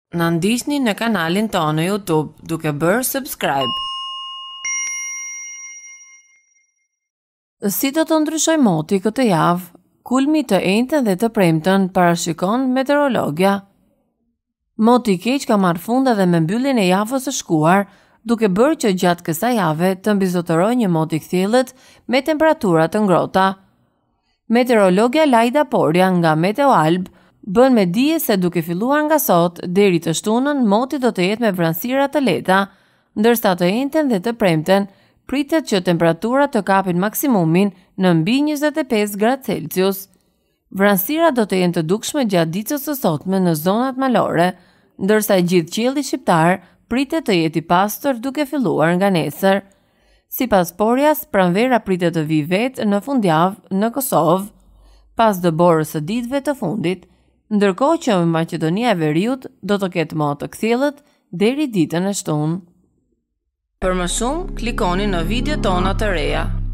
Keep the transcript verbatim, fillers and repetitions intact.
Na ndiqni në kanalin tonë në YouTube duke bërë subscribe. Si do të ndryshoj moti këtë javë? Kulmi të enjten dhe të premten, parashikon metereologja. Moti i keq ka marrë fund edhe me mbylljen e javës së shkuar, duke bërë që gjatë kësaj jave të mbizotërojë një mot i kthjellët me temperatura të ngrohta. Metereologja Lajda Porja nga Meteoalb bën me dije se duke filluar nga sot deri të shtunën moti do të jetë me vranësira të lehta, ndërsa të enjten dhe të premten pritet që temperaturat të kapin maksimumin në mbi njëzet e pesë gradë Celsius. Vranësira do të jenë të dukshme gjatë ditës së sotme në zonat malore, ndërsa i gjithë qielli shqiptar pritet të jetë i pastër duke filluar nga nesër. Sipas Porjas, pranvera pritet të vijë vetë në fundjavë në Kosovë, pas dëborës së ditëve të fundit, ndërkohë që në Maqedonia e Veriut do të ketë motë të kthjellët deri ditën e shtunë. Për më shumë, klikoni në video tona të reja.